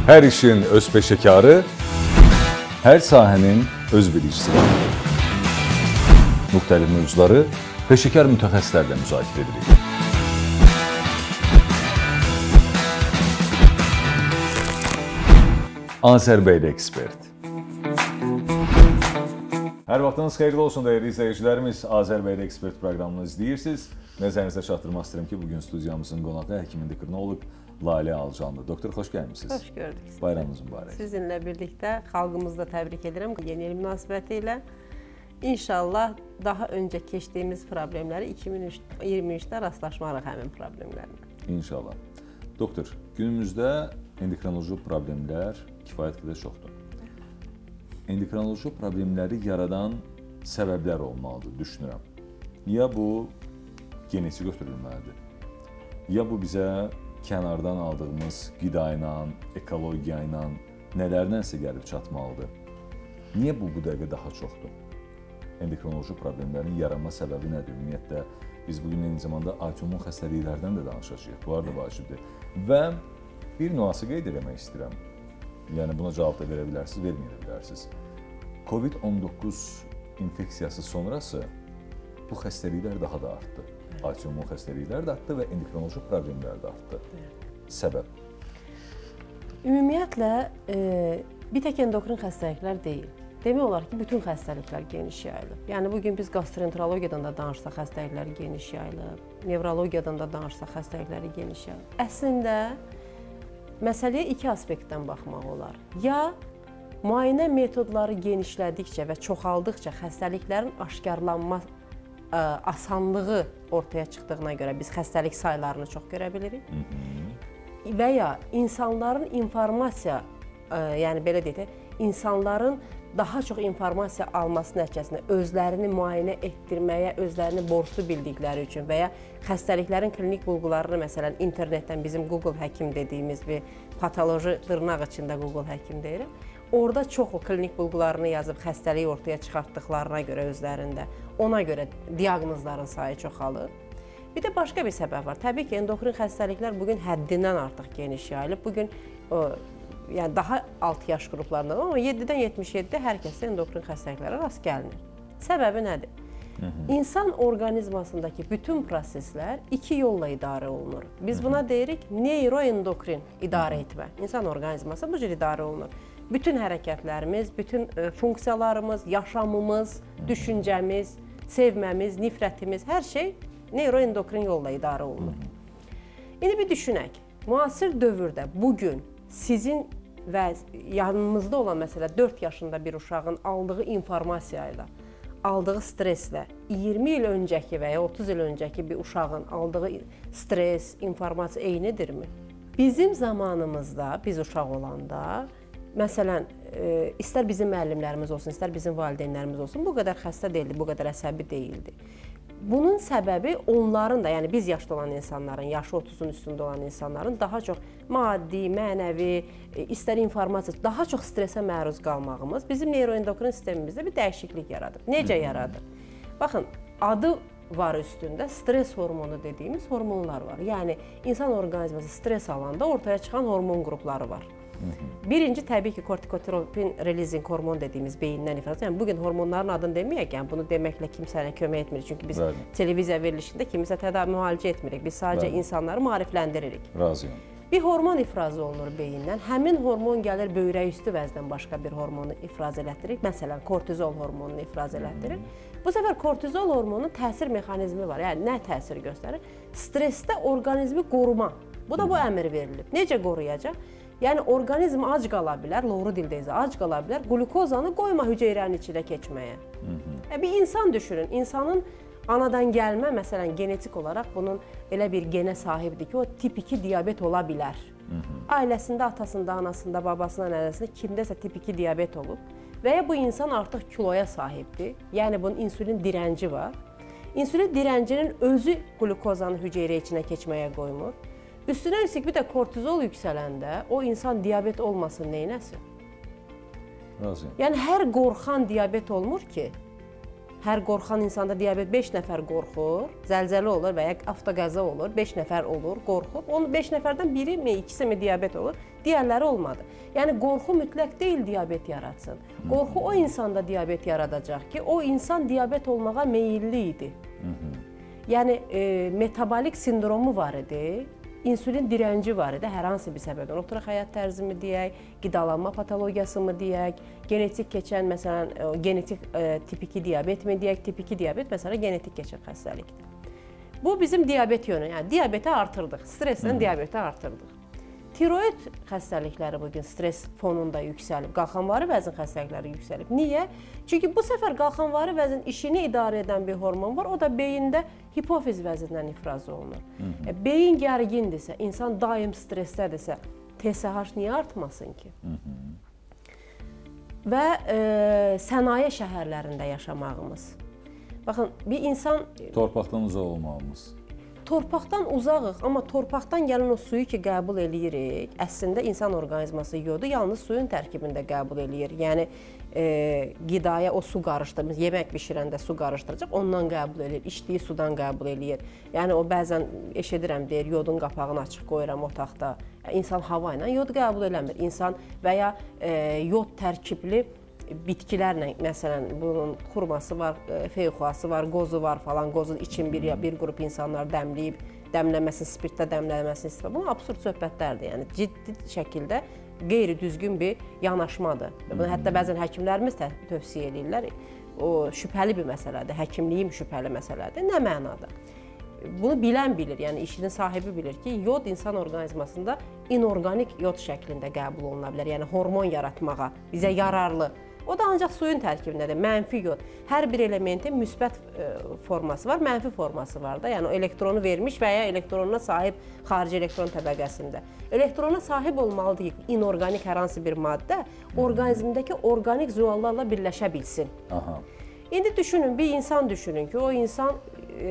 Hər işin öz peşəkarı, hər sahənin öz bilicisi var. Müxtəlif mövzuları peşəkar mütəxəssislərlə müzakirə edirik. Azərbəyli ekspert. Hər vaxtınız xeyirli olsun dəyərli izləyicilərimiz. Azərbəyli ekspert proqramını izləyirsiniz. Nəzərinizə çatdırmaq istəyirəm ki, bugün studiyamızın qonağı həkim endokrinoloq Lalə Alcanlı. Doktor, xoş gəlmişsiniz. Xoş gördük. Bayramınız mübarək. Sizinlə birlikdə xalqımızı da təbrik edirəm yeni il münasibəti ilə. İnşallah daha öncə keçdiyimiz problemləri 2023-də rastlaşmarıq həmin problemlərlə. İnşallah. Doktor, günümüzdə endokrinoloji problemlər kifayət qədər çoxdur. Endokrinoloji problemləri yaradan səbəblər olmalıdır, düşünürəm. Ya bu genetik götürülməlidir, ya bu bizə kənardan aldığımız qida ilə, ekologiya ilə, nələrlənsə gəlib çatmalıdır. Niyə bu dəqiqə daha çoxdur? Endokrinoloji problemlərin yaranma səbəbi nədir? Ümumiyyətlə, biz bugün eyni zamanda autoimmun xəstəliklərdən də danışacağıq. Bunlar da vacibdir. Və bir nüansı qeyd etmək istəyirəm. Yəni, buna cavab da verə bilərsiniz, verməyə bilərsiniz. COVID-19 infeksiyası sonrası bu xəstəliklər daha da artdı. Autoimmun xəstəliklər də artdı və endokrinoloji problemlər də artdı. Səbəb? Ümumiyyətlə, bir tək endokrin xəstəliklər deyil. Demək olar ki, bütün xəstəliklər geniş yayılıb. Yəni, bugün biz gastroenterologiyadan da danışsaq, xəstəlikləri geniş yayılıb. Nevrologiyadan da danışsaq, xəstəlikləri geniş yayılıb. Əslində, məsələyə iki aspektdən baxmaq olar. Ya, müayinə metodları genişlədikcə və çoxaldıqca xəstəliklərin aşkarlanma asanlığı ortaya çıxdığına görə biz xəstəlik saylarını çox görə bilirik. Və ya insanların informasiya, yəni belə deyək, insanların daha çox informasiya alması nəticəsində özlərini müayinə etdirməyə, özlərini borclu bildikləri üçün və ya xəstəliklərin klinik bulğularını, məsələn, internetdən bizim Google həkim dediyimiz bir patoloji dırnaq içində Google həkim deyirəm, orada çox o klinik bulğularını yazıb xəstəliyi ortaya çıxartdıqlarına görə özlərində, ona görə diaqnozların sayı çoxalır. Bir də başqa bir səbəb var. Təbii ki, endokrin xəstəliklər bugün həddindən artıq geniş yayılıb. Bugün yəni daha alt yaş qruplarından, amma 7-dən 77-də hər kəsdə endokrin xəstəliklərə rast gəlinir. Səbəbi nədir? İnsan orqanizmasındakı bütün proseslər iki yolla idarə olunur. Biz buna deyirik neyroendokrin idarə etmə. İnsan orqanizması bu cür idarə olunur. Bütün hərəkətlərimiz, bütün funksiyalarımız, yaşamımız, düşüncəmiz, sevməmiz, nifrətimiz, hər şey neyroendokrin yolla idarə olunur. İndi bir düşünək, müasir dövrdə bugün sizin və yanımızda olan məsələ 4 yaşında bir uşağın aldığı informasiya ilə, aldığı streslə 20 il öncəki və ya 30 il öncəki bir uşağın aldığı stres, informasiya eynidirmi? Bizim zamanımızda, biz uşaq olanda, məsələn, istər bizim müəllimlərimiz olsun, istər bizim valideynlərimiz olsun, bu qədər xəstə deyildi, bu qədər əsəbi deyildi. Bunun səbəbi onların da, yəni biz yaşlı olan insanların, yaşı 30-un üstündə olan insanların daha çox maddi, mənəvi, istər informasiya, daha çox stresə məruz qalmağımız bizim neyroendokrin sistemimizdə bir dəyişiklik yaradır. Necə yaradır? Baxın, adı var üstündə stres hormonu dediyimiz hormonlar var. Yəni, insan orqanizması stres alanda ortaya çıxan hormon qrupları var. Birinci, təbii ki, kortikotropin releasing hormon dediyimiz beyindən ifraz. Yəni, bugün hormonların adını deməyək, yəni bunu deməklə kimsənə kömək etmirik. Çünki biz televiziya verilişində kimisə müalicə etmirik. Biz sadəcə insanları maarifləndiririk. Razıyam. Bir hormon ifrazı olunur beyindən. Həmin hormon gəlir böyrək üstü vəzdən başqa bir hormonu ifraz elətdirir. Məsələn, kortizol hormonunu ifraz elətdirir. Bu səfər kortizol hormonunun təsir mexanizmi var. Yəni, nə təsir göstərir? Stresdə orqanizmi qoruma. Bu da bu əmr verilib. Necə qoruyacaq? Yəni, orqanizm ac qala bilər, loğru dildə isə ac qala bilər, glukozanı qoyma hüceyrənin içinə keçməyə. Bir insan düşünün, insanın anadan gəlmə, məsələn, genetik olaraq bunun elə bir genə sahibdir ki, o tip 2 diabet ola bilər. Ailəsində, atasında, anasında, babasında, nənəsində kimdəsə tip 2 diabet olub və ya bu insan artıq kiloya sahibdir, yəni bunun insulin dirənci var. İnsulin dirəncinin özü glukozanı hüceyrə içinə keçməyə qoymur. Üstünə üstük bir də kortizol yüksələndə o insan diabet olmasın, neynəsin? Razıyam. Yəni, hər qorxan diabet olmur ki, hər qorxan insanda diabet 5 nəfər qorxur, zəlzələ olur və ya avtoqəza olur, 5 nəfər olur, qorxur. Onun 5 nəfərdən biri mi, ikisi mi diabet olur? digərləri olmadı. Yəni qorxu mütləq deyil diabet yaratsın. Qorxu o insanda diabet yaradacaq ki, o insan diabet olmağa meyilli idi. Yəni metabolik sindromu var idi, insulin direnci var idi hər hansı bir səbəbdən. Oturaq həyat tərzimi deyək, qidalanma patologiyası mı deyək, genetik keçən, məsələn, genetik tip 2 diabet mi deyək, tip 2 diabet məsələn genetik keçən xəstəlikdir. Bu bizim diabet yönü, yəni diabeti artırdıq, stresslə diabeti artırdıq. Tiroid xəstəlikləri bugün stres fonunda yüksəlib, qalxanvari vəzin xəstəlikləri yüksəlib. Niyə? Çünki bu səfər qalxanvari vəzin işini idarə edən bir hormon var, o da beyində hipofiz vəzindən ifraz olunur. Beyin gərgindirsə, insan daim stressdədirsə, TSH niyə artmasın ki? Və sənaye şəhərlərində yaşamağımız. Baxın, bir insan... Torpaqdan uzaq olmağımız. Torpaqdan uzağıq, amma torpaqdan gələn o suyu ki, qəbul eləyirik, əslində insan orqanizması yodu yalnız suyun tərkibində qəbul eləyir. Yəni, qidaya o su qarışdırır, yemək bişirəndə su qarışdıracaq, ondan qəbul eləyir, içdiyi sudan qəbul eləyir. Yəni, o bəzən eşidirəm, deyir, yodun qapağını açıq qoyuram otaqda. İnsan hava ilə yod qəbul eləmir. İnsan və ya yod tərkibli bitkilərlə, məsələn, bunun xurması var, feyxuası var, qozu var falan, qozun için bir qrup insanlar dəmləyib, dəmləməsini, spirtlə dəmləməsini istəyir. Bunlar absurd söhbətlərdir, yəni ciddi şəkildə qeyri-düzgün bir yanaşmadır. Bunu hətta bəzən həkimlərimiz tövsiyə edirlər, o şübhəli bir məsələdir, həkimliyim şübhəli məsələdir. Nə mənada? Bunu bilən bilir, yəni işinin sahibi bilir ki, yod insan orqanizmasında inorganik yod şəklində qəbul oluna bilər, yəni hormon yaratmağa, bizə yararlı. O da ancaq suyun tərkibindədir, mənfi yod. Hər bir elementin müsbət forması var, mənfi forması var da. Yəni, elektronu vermiş və ya elektronuna sahib xarici elektron təbəqəsində. Elektrona sahib olmalıdır ki, inorganik hər hansı bir maddə orqanizmdəki orqanik züallarla birləşə bilsin. İndi düşünün, bir insan düşünün ki, o insan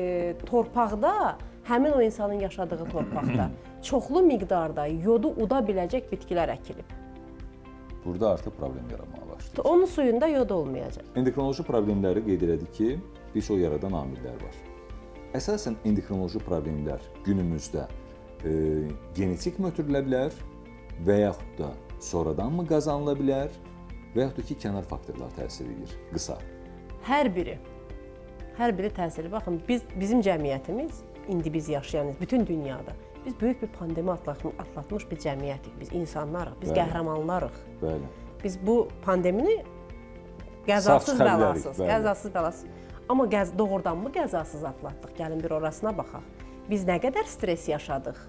torpaqda, həmin o insanın yaşadığı torpaqda çoxlu miqdarda yodu uda biləcək bitkilər əkilib. Burada artıq problem yaranmağa başlayır. Onun suyunda yod olmayacaq. Endokrinoloji problemləri qeyd elədik ki, bir çox yaradan amillər var. Əsasən endokrinoloji problemlər günümüzdə genetik mi ötürülə bilər və yaxud da sonradan mı qazanıla bilər və yaxud da ki, kənar faktorlar təsir edir? Qısa. Hər biri təsiri. Baxın, bizim cəmiyyətimiz, indi biz yaşayan, bütün dünyada, biz böyük bir pandemi atlatmış bir cəmiyyətik, biz insanlarıq, biz qəhrəmanlarıq. Biz bu pandemini qəzasız bəlasız, amma doğrudan mı qəzasız atlatdıq? Gəlin bir orasına baxaq. Biz nə qədər stres yaşadıq?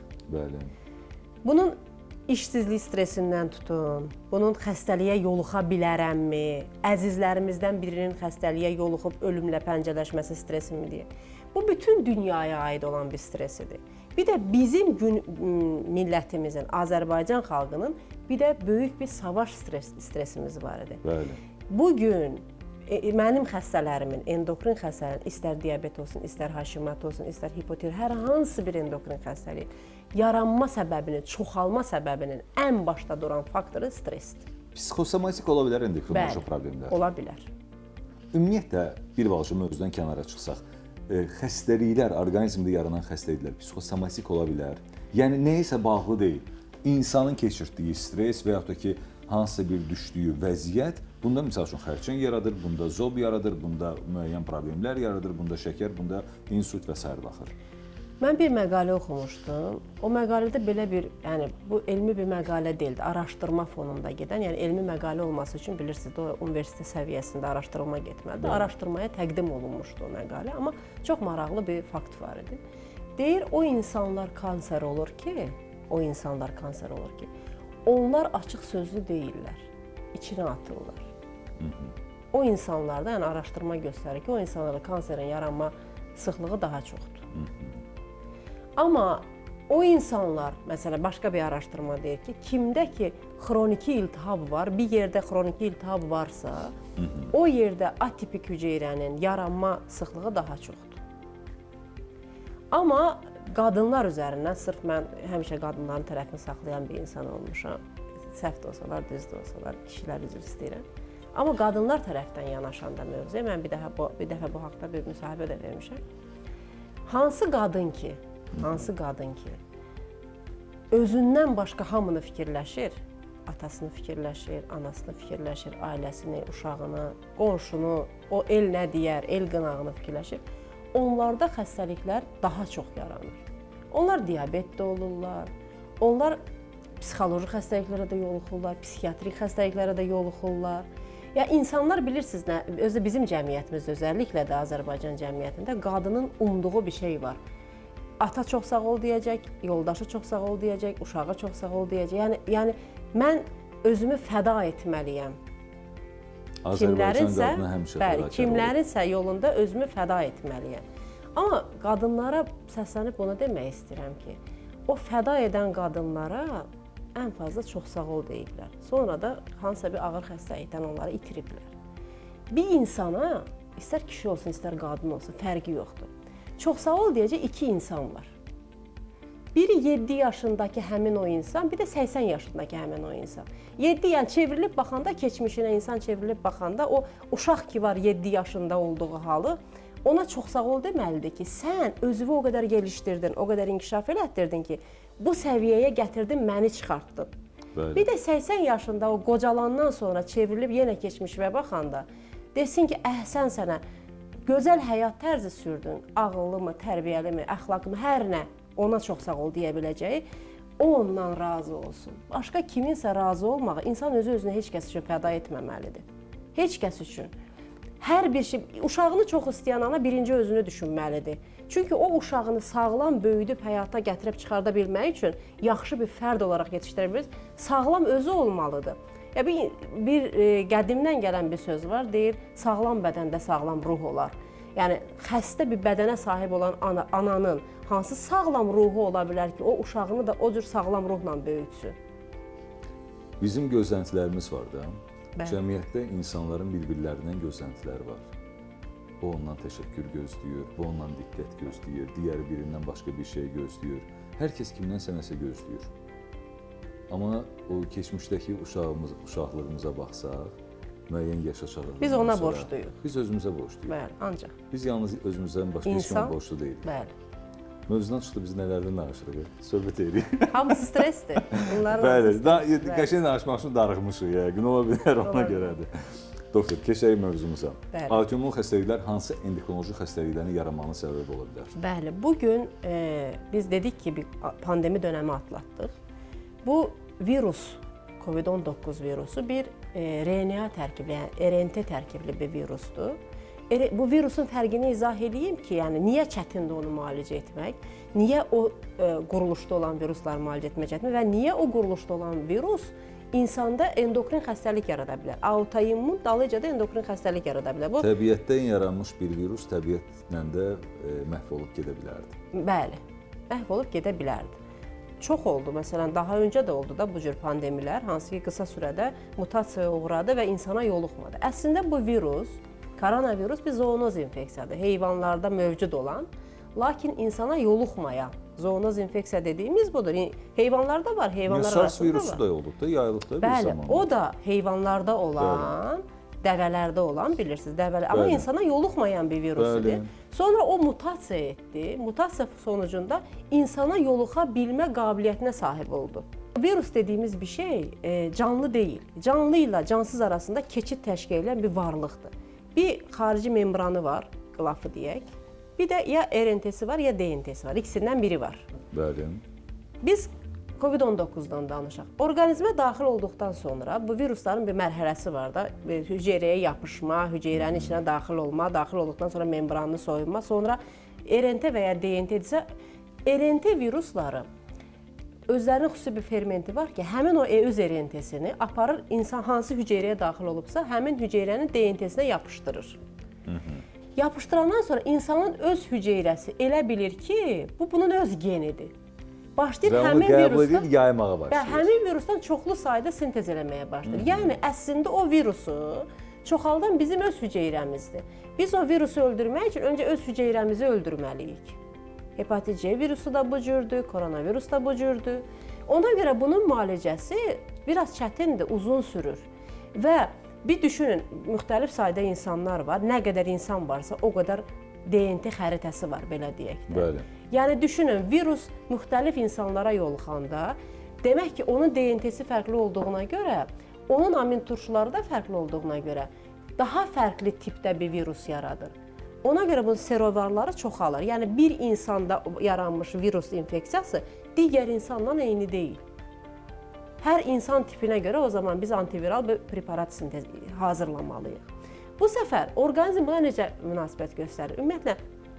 Bunun işsizlik stresindən tutun, bunun xəstəliyə yoluxa bilərəmmi, əzizlərimizdən birinin xəstəliyə yoluxub ölümlə pəncələşməsi stresi mi deyə. Bu bütün dünyaya aid olan bir stresidir. Bir də bizim millətimizin, Azərbaycan xalqının bir də böyük bir savaş stresimiz var idi. Bugün mənim xəstələrimin, endokrin xəstələrin, istər diabet olsun, istər Hashimoto olsun, istər hipotiroid, hər hansı bir endokrin xəstəlik, yaranma səbəbinin, çoxalma səbəbinin ən başda duran faktoru stressdir. Psixosomatik ola bilər endokrinoloji problemlər? Ola bilər. Ümumiyyətlə, bir balaca mövzudan kənara çıxsaq, xəstəliklər, orqanizmdə yaranan xəstəliklər psixosomatik ola bilər. Yəni, nəyisə bağlı deyil. İnsanın keçirdiyi stres və yaxud da ki, hansısa bir düşdüyü vəziyyət, bunda misal üçün xərçəng yaradır, bunda zob yaradır, bunda müəyyən problemlər yaradır, bunda şəkər, bunda insult və s. baxır. Mən bir məqalə oxumuşdum. O məqalədə belə bir, yəni bu elmi bir məqalə deyildi, araşdırma fonunda gedən, yəni elmi məqalə olması üçün bilirsiniz, o universitet səviyyəsində araşdırma getməlidir. Araşdırmaya təqdim olunmuşdu o məqalə, amma çox maraqlı bir fakt var idi. Deyir, o insanlar kanser olur ki, onlar açıq sözlü deyirlər, içinə atırlar. O insanlarda, yəni araşdırma göstərir ki, o insanlarda kanserin yaranma sıxlığı daha çoxdur. Amma o insanlar, məsələn, başqa bir araşdırma deyir ki, kimdə ki, xroniki iltihab var, bir yerdə xroniki iltihab varsa, o yerdə atipik hüceyrənin yaranma sıxlığı daha çoxdur. Amma qadınlar üzərindən, sırf mən həmişə qadınların tərəfini saxlayan bir insan olmuşam, səhv də olsalar, düz də olsalar, kişilər üzr istəyirəm. Amma qadınlar tərəfdən yanaşanda mövzuya, mən bir dəfə bu haqda bir müsahibə də vermişəm. Hansı qadın ki, özündən başqa hamını fikirləşir. Atasını fikirləşir, anasını fikirləşir, ailəsini, uşağını, qonşunu, o el nə deyər, el qınağını fikirləşir. Onlarda xəstəliklər daha çox yaranır. Onlar diabetdə olurlar, onlar psixoloji xəstəliklərə də yoluxurlar, psixiatrik xəstəliklərə də yoluxurlar. Ya insanlar bilirsiniz nə, özü bizim cəmiyyətimizdə, özəlliklə də Azərbaycan cəmiyyətində qadının umduğu bir şey var. Ata çox sağ ol deyəcək, yoldaşı çox sağ ol deyəcək, uşağı çox sağ ol deyəcək. Yəni mən özümü fəda etməliyəm. Azərbaycan qadını həmişə fədakar olur. Kimlərinsə yolunda özümü fəda etməliyəm. Amma qadınlara səslənib bunu demək istəyirəm ki, o fəda edən qadınlara ən fazla çox sağ ol deyiblər. Sonra da hansısa bir ağır xəstəlikdən onları itiriblər. Bir insana, istər kişi olsun, istər qadın olsun, fərqi yoxdur. Çox sağ ol deyəcək iki insan var. Biri 7 yaşındakı həmin o insan, bir də 80 yaşındakı həmin o insan. 7, yəni çevrilib baxanda, keçmişinə insan çevrilib baxanda, o uşaq ki var 7 yaşında olduğu halı, ona çox sağ ol deməlidir ki, sən özünü o qədər gelişdirdin, o qədər inkişaf elətdirdin ki, bu səviyyəyə gətirdin, məni çıxartdın. Bəli. Bir də 80 yaşında o qocalandan sonra çevrilib yenə keçmişə baxanda, desin ki, əhsən sənə, gözəl həyat tərzi sürdün, ağıllı mı, tərbiyəli mi, əxlaqlı mı, hər nə, ona çox sağ ol deyə biləcəyi, o ondan razı olsun. Başqa kiminsə razı olmağı, insan özünü heç kəs üçün fəda etməməlidir. Heç kəs üçün. Hər bir şey, uşağını çox istəyən ana birinci özünü düşünməlidir. Çünki o uşağını sağlam böyüdüb həyata gətirib çıxarda bilmək üçün yaxşı bir fərd olaraq yetişdirə bilir, sağlam özü olmalıdır. Ya bir qədimdən gələn bir söz var, deyir, sağlam bədəndə sağlam ruh olar. Yəni, xəstə bir bədənə sahib olan ananın hansı sağlam ruhu ola bilər ki, o uşağını da o cür sağlam ruhla böyütsün? Bizim gözləntilərimiz var da. Cəmiyyətdə insanların bir-birlərindən gözləntiləri var. O ondan təşəkkür gözləyir, bu ondan diqqət gözləyir, digəri birindən başqa bir şey gözləyir. Hər kəs kimdənsə nəsə gözləyir. Amma o keçmişdəki uşaqlığımıza baxsaq, müəyyən yaş aşağılarından biz ona borcluyuq. Biz özümüzə borcluyuq. Bəli, ancaq. Biz yalnız özümüzdən başqa heç kimə borclu deyilik. Bəli. Mövzudan çıxdı, biz nələrdən danışırıq, söhbət edirik. Hamısı stressdir. Bəli, qəşəng danışmaq üçün darıxmışıq yəqin, ola bilər ona görədir. Doktor, keçək mövzumuza. Autoimmun xəstəliklər hansı endokrinoloji xəstəliklərin yaranmasına səbəb ola bilər? Bəli, bugün biz dedik ki, bir pandemi dönəmi atlatdıq. Bu virus, COVID-19 virusu bir RNA tərkibli, yəni RNT tərkibli bir virusdur. Bu virusun fərqini izah edeyim ki, yəni niyə çətindir onu müalicə etmək, niyə o quruluşda olan virusları müalicə etmək çətindir və niyə o quruluşda olan virus insanda endokrin xəstəlik yarada bilər. Autoimmun dalıca da endokrin xəstəlik yarada bilər. Təbiətdən yaranmış bir virus təbiətlə də məhv olub gedə bilərdi. Bəli, məhv olub gedə bilərdi. Çox oldu, məsələn, daha öncə də oldu da bu cür pandemilər, hansı ki, qısa sürədə mutasiyaya uğradı və insana yoluxmadı. Əslində bu virus, koronavirus bir zoonoz infeksiyadır, heyvanlarda mövcud olan, lakin insana yoluxmayan zoonoz infeksiya dediyimiz budur. Heyvanlarda var, heyvanlar arasında var. SARS virusu da olub da, yayılıb da bir zamanlar. Bəli, o da heyvanlarda olan, dəvələrdə olan, bilirsiniz, dəvələr. Amma insana yoluxmayan bir virusudur. Sonra o mutasiya etdi. Mutasiya sonucunda insana yoluxa bilmə qabiliyyətinə sahib oldu. Virus dediyimiz bir şey canlı deyil. Canlı ilə cansız arasında keçid təşkil edən bir varlıqdır. Bir xarici membranı var, qılafı deyək. Bir də ya RNT-si var, ya DNT-si var. İkisindən biri var. Bəli. Biz COVID-19-dan danışaq. Orqanizmə daxil olduqdan sonra bu virusların bir mərhələsi var da, hüceyrəyə yapışma, hüceyrənin içinə daxil olma, daxil olduqdan sonra membranını soyunma, sonra RNT və ya DNT-dirsə, RNT virusları özlərinin xüsusi bir fermenti var ki, həmin o öz RNT-sini aparır, insan hansı hüceyrəyə daxil olubsa, həmin hüceyrənin DNT-sinə yapışdırır. Yapışdırandan sonra insanın öz hüceyrəsi elə bilir ki, bu bunun öz genidir. Başlayır həmin virusdan yaymağa başlayır. Həmin virusdan çoxlu sayda sintez eləməyə başlayır. Yəni əslində o virusu çoxaldan bizim öz hüceyrəmizdir. Biz o virusu öldürmək üçün öncə öz hüceyrəmizi öldürməliyik. Hepatit C virusu da bu cürdür, koronavirus da bu cürdür. Ona görə bunun müalicəsi biraz çətindir, uzun sürür. Və bir düşünün, müxtəlif sayda insanlar var. Nə qədər insan varsa, o qədər DNT xəritəsi var, belə deyək də. Bəli. Yəni düşünün, virus müxtəlif insanlara yoluxanda, demək ki, onun DNT-si fərqli olduğuna görə, onun amin turşuları da fərqli olduğuna görə daha fərqli tipdə bir virus yaradır. Ona görə bunun serovarları çoxalır. Yəni bir insanda yaranmış virus infeksiyası digər insandan eyni deyil. Hər insan tipinə görə o zaman biz antiviral bir preparat hazırlamalıyıq. Bu səfər orqanizm buna necə münasibət göstərir? Ümumiyyətlə,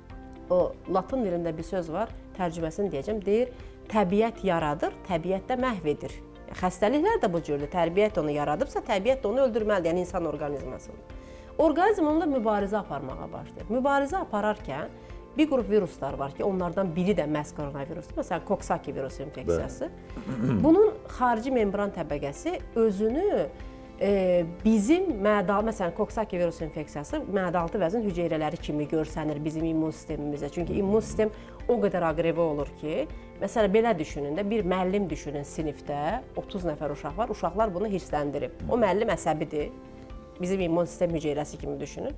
o latın dilində bir söz var, tərcüməsini deyəcəm, deyir, təbiət yaradır, təbiət də məhv edir. Xəstəliklər də bu cürdür, təbiət onu yaradıbsa, təbiət də onu öldürməlidir, yəni insan orqanizmasını. Orqanizm onunla mübarizə aparmağa başlayır. Mübarizə apararkən bir qrup viruslar var ki, onlardan biri də məhz koronavirusdur. Məsələn, Coxsackie virus infeksiyası. Bunun xarici membran təbəqəsi özünü bizim məsələn, Coxsackie virus infeksiyası mədə-altı vəzin hüceyrələri kimi görsənir bizim immun sistemimizdə. Çünki immun sistem o qədər aqreve olur ki, məsələn, belə düşünün də, bir müəllim düşünün sinifdə, 30 nəfər uşaq var, uşaqlar bunu hirsləndirib. O müəllim əsəbidir, bizim immun sistem hüceyrəsi kimi düşünün.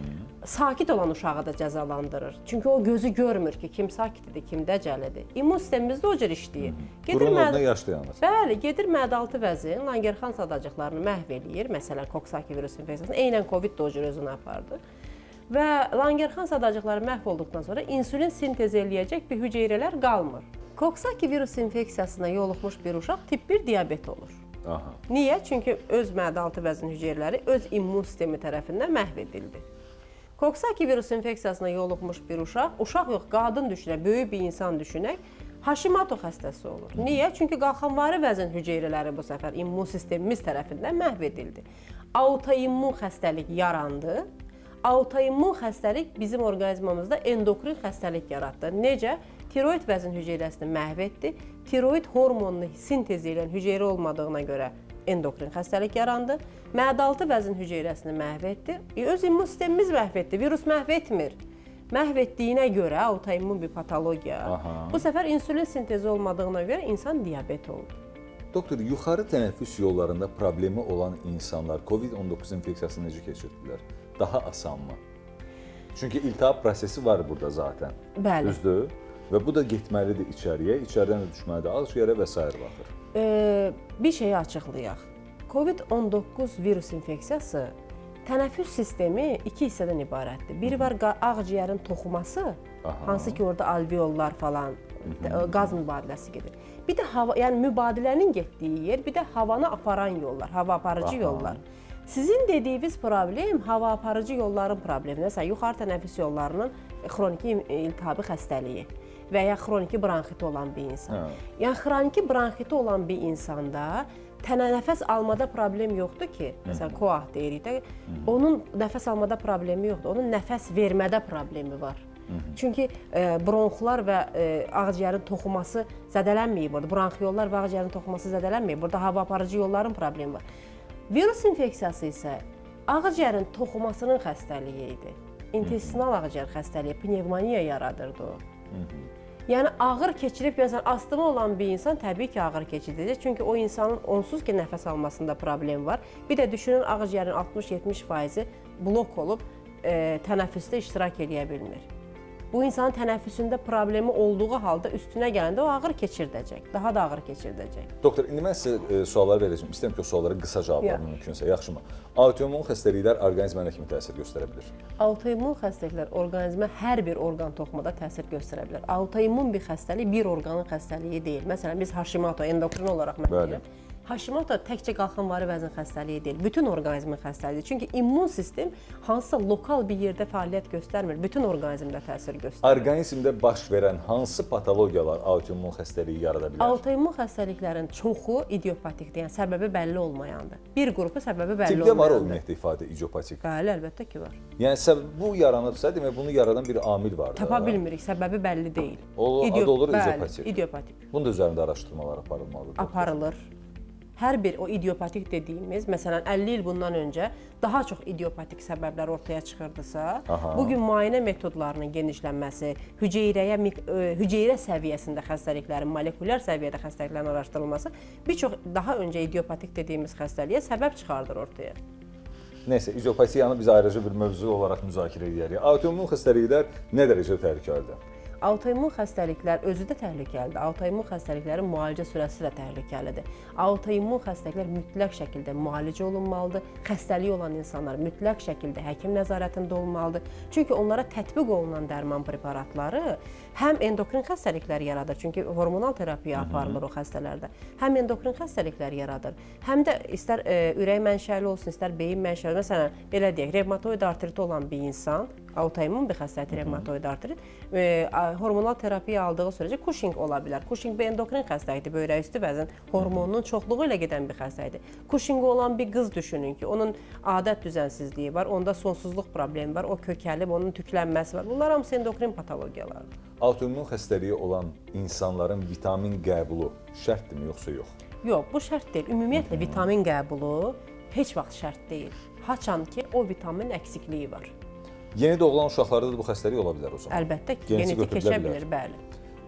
Sakit olan uşağı da cəzalandırır. Çünki o gözü görmür ki, kim sakitdir, kim dəcəlidir. İmmun sistemimizdə o cür işləyir. Burun orada yaş dayanır. Bəli, gedir mədə-altı vəzin, Langerhans adacıqlarını məhv eləyir. Məsələn, Coxsackie virus infeksiyasını, eynən COVID da o cür özünü apardı. Və Langerhans adacıqları məhv olduqdan sonra insulin sintez eləyəcək bir hüceyrələr qalmır. Coxsackie virus infeksiyasına yoluxmuş bir uşaq tip 1 diabet olur. Aha. Niyə? Çünki öz mədə-altı vəzin hüceyrələri öz immun sistemi tərəfindən məhv edildi. Coxsackie virus infeksiyasına yoluxmuş bir uşaq yox, qadın düşünək, böyük bir insan düşünək, Hashimoto xəstəsi olur. Niyə? Çünki qalxanvari vəzin hüceyrələri bu səfər immun sistemimiz tərəfindən məhv edildi. Autoimmun xəstəlik yarandı. Autoimmun xəstəlik bizim orqanizmamızda endokrin xəstəlik yaratdı. Necə? Tiroid vəzin hüceyrəsini məhv etdi. Tiroid hormonunu sintez edən hüceyrə olmadığına görə endokrin xəstəlik yarandı. Mədə-altı vəzin hüceyrəsini məhv etdi. Öz immun sistemimiz məhv etdi. Virus məhv etmir. Məhv etdiyinə görə autoimmun bir patologiya. Bu səfər insulin sintezi olmadığına görə insan diabet oldu. Doktor, yuxarı tənəffüs yollarında problemi olan insanlar COVID-19 infeksiyasını necə keçirdilər? Daha asanmı? Çünki iltihab prosesi var burada zaten. Bəli. Düzdür? Və bu da getməlidir içəriyə, içəridən də düşməlidir, ağciyərə və s. baxır. Bir şeyi açıqlayaq. COVID-19 virus infeksiyası tənəffüs sistemi iki hissədən ibarətdir. Biri var ağciyərin toxuması, hansı ki orada alveollar falan, qaz mübadiləsi gedir. Bir də hava, yəni mübadilənin getdiyi yer, bir də havanı aparan yollar, hava aparıcı yollar. Sizin dediyiniz problem hava aparıcı yolların problemi. Məsələn, yuxarı tənəffüs yollarının xroniki iltihabi xəstəliyi və ya xroniki bronxiti olan bir insan. Yəni, xroniki bronxiti olan bir insanda nəfəs almada problem yoxdur ki, məsələn, koah deyirik də, onun nəfəs almada problemi yoxdur, onun nəfəs vermədə problemi var. Çünki bronxlar və ağciyərin toxuması zədələnməyib burada, bronxiyollar və ağciyərin toxuması zədələnməyib, burada hava aparıcı yolların problemi var. Virus infeksiyası isə ağciyərin toxumasının xəstəliyi idi. İntestinal ağciyər xəstəliyi, pnevmoniya yaradırdı o. Yəni, ağır keçirib, astımı olan bir insan təbii ki, ağır keçirdəcək. Çünki o insanın onsuz ki, nəfəs almasında problem var. Bir də düşünün, ağciyərin 60-70% blok olub, tənəffüsdə iştirak edə bilmir. Bu insanın tənəffüsündə problemi olduğu halda üstünə gələndə o ağır keçirdəcək, daha da ağır keçirdəcək. Doktor, indi mən sizə suallar verəcəm. İstəyirəm ki, o suallara qısa cavablar mümkünsə, yaxşımı? Autoimmun xəstəliklər orqanizmə nə kimi təsir göstərə bilir? Autoimmun xəstəliklər orqanizmə hər bir orqan toxumada təsir göstərə bilər. Autoimmun bir xəstəlik bir orqanın xəstəliyi deyil. Məsələn, biz Hashimoto, endokrin olaraq mən deyirəm. Hashimoto təkcə qalxanvari vəzin xəstəliyi deyil, bütün orqanizmin xəstəliyidir. Çünki immun sistem hansısa lokal bir yerdə fəaliyyət göstərmir, bütün orqanizmdə təsir göstərir. Orqanizmdə baş verən hansı patologiyalar autoimmun xəstəliyi yarada bilər? Autoimmun xəstəliklərin çoxu idiopatikdir, yəni səbəbi bəlli olmayandır. Bir qrupu səbəbi bəlli olmayandır. Tipdə var o ümumiyyətlə ifadə idiopatik? Bəli, əlbəttə ki var. Yəni bu yaranıbsa, demək bunu yaradan bir amil var da. Tapa bilmirik, səbəbi bəlli deyil. Adı olur idiopatik. İdiopatik. Bunun da üzərində araşdırmalar aparılmalıdır. Aparılır. Hər bir o idiopatik dediyimiz, məsələn 50 il bundan öncə daha çox idiopatik səbəblər ortaya çıxırdısa, bugün müayinə metodlarının genişlənməsi, hüceyrə səviyyəsində xəstəliklərin, molekulyar səviyyədə xəstəliklərin araşdırılması bir çox daha öncə idiopatik dediyimiz xəstəliyə səbəb çıxardır ortaya. Nəysə, idiopatiyanı biz ayrıca bir mövzu olaraq müzakirə edərik. Autoimmun xəstəliklər nə dərəcədə təhlükəlidir? Autoimmun xəstəliklər özü də təhlükəlidir. Autoimmun xəstəliklərin müalicə sürəsi də təhlükəlidir. Autoimmun xəstəliklər mütləq şəkildə müalicə olunmalıdır. Xəstəliyi olan insanlar mütləq şəkildə həkim nəzarətində olmalıdır. Çünki onlara tətbiq olunan dərman preparatları həm endokrin xəstəliklər yaradır, çünki hormonal terapiya aparılır o xəstələrdə. Həm endokrin xəstəliklər yaradır, həm də istər ürək mənşəli olsun, istər beyin mənşəli. Məsələn, belə deyək, revmatoid artriti olan bir insan, autoimmun bir xəstəlik revmatoid artrit, hormonal terapiya aldığı sürəcə Cushing ola bilər. Cushing bir endokrin xəstəlikdir, böyrək üstü vəzin hormonunun çoxluğu ilə gedən bir xəstəlikdir. Cushing olan bir qız düşünün ki, onun adət düzənsizliyi var, onda sonsuzluq problemi var, o kökəlib, onun tüklənməsi var. Bunlar hamısı endokrin patologiyalardır. Autoimmun xəstəliyi olan insanların vitamin qəbulu şərtdirmi, yoxsa yox? Yox, bu şərt deyil. Ümumiyyətlə, vitamin qəbulu heç vaxt şərt deyil. Haçan ki, o vitamin əksikliyi var. Yeni doğulan uşaqlarda da bu xəstəlik ola bilər o zaman? Əlbəttə ki, genetik keçə bilir, bəli.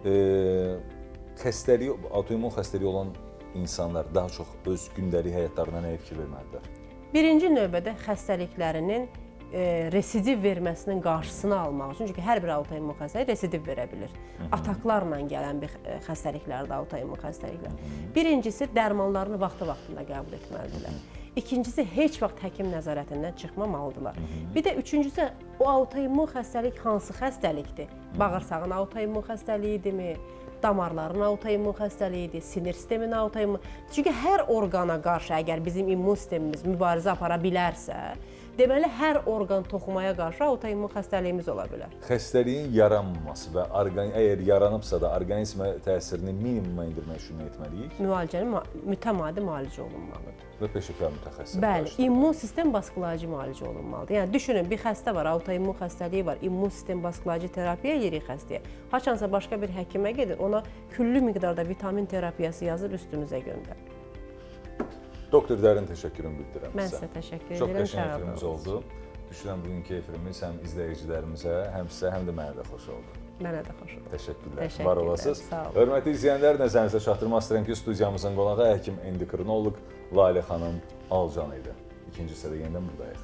Autoimmun xəstəliyi olan insanlar daha çox öz gündəlik həyatlarına nəyə fikir verməlidirlər? Birinci növbədə xəstəliklərinin residiv verməsinin qarşısını almaq üçün, çünki hər bir autoimmun xəstəlik residiv verə bilir. Ataklarla gələn bir xəstəliklərdir autoimmun xəstəliklər. Birincisi, dərmanlarını vaxtı-vaxtında qəbul etməlidirlər. İkincisi, heç vaxt həkim nəzarətindən çıxmamalıdırlar. Bir də üçüncüsü, o autoimmun xəstəlik hansı xəstəlikdir? Bağırsağın autoimmun xəstəliyidirmi? Damarların autoimmun xəstəliyidir, sinir sistemin autoimmun. Çünki hər orqana qarşı əgər bizim immun sistemimiz mübarizə apara bilərsə, deməli, hər orqan toxumaya qarşı autoimmun xəstəliyimiz ola bilər. Xəstəliyin yaranmaması və əgər yaranıbsa da orqanizmə təsirini minimuma indirmək üçün nə etməliyik? Müalicənin mütəmadi müalicə olunmalıdır. Və peşəkar mütəxəssis. Bəli, immun sistem basqılayıcı müalicə olunmalıdır. Yəni, düşünün, bir xəstə var, autoimmun xəstəliyi var, immun sistem basqılayıcı terapiya edirik xəstəyə. Haçansa başqa bir həkimə gedir, ona küllü miqdarda vitamin terapiyası yazır, üstümüzə göndərir. Doktor, dərin təşəkkürümü bildirirəm sizə. Mən sizə təşəkkür edirəm. Çox qəşəng efirimiz oldu. Düşünürəm, bugünkü efirimiz həm izləyicilərimizə, həm sizə, həm də mənə də xoş oldu. Mənə də xoş oldu. Təşəkkürlər. Var olasınız. Sağ olun. Hörmətli izləyənlər, nəzərinizə çatdırmaq istəyirəm ki, studiyamızın qonağı həkim endokrinoloq Lalə xanım Alcan idi. İkinci hissədə yenidən buradayıq.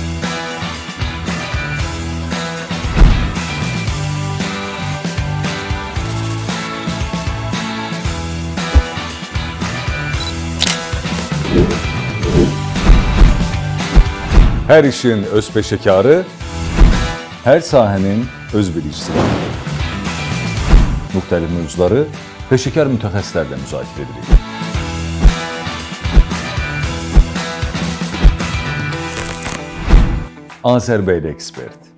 Hər işin öz peşəkarı, hər sahənin öz bilicisi var. Müxtəlif mövzuları peşəkar mütəxəssislərlə müzakirə edirik. Azərbəyli ekspert.